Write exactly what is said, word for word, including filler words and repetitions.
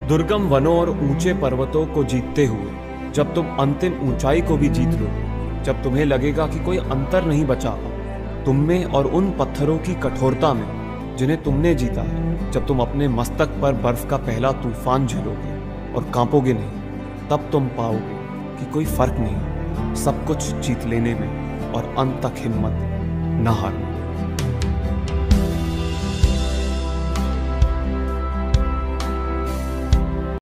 दुर्गम वनों और ऊंचे पर्वतों को जीतते हुए जब तुम अंतिम ऊंचाई को भी जीत लो, जब तुम्हें लगेगा कि कोई अंतर नहीं बचा तुम में और उन पत्थरों की कठोरता में जिन्हें तुमने जीता है, जब तुम अपने मस्तक पर बर्फ का पहला तूफान झेलोगे और कांपोगे नहीं, तब तुम पाओगे कि कोई फर्क नहीं, सब कुछ जीत लेने में और अंत तक हिम्मत न हारने।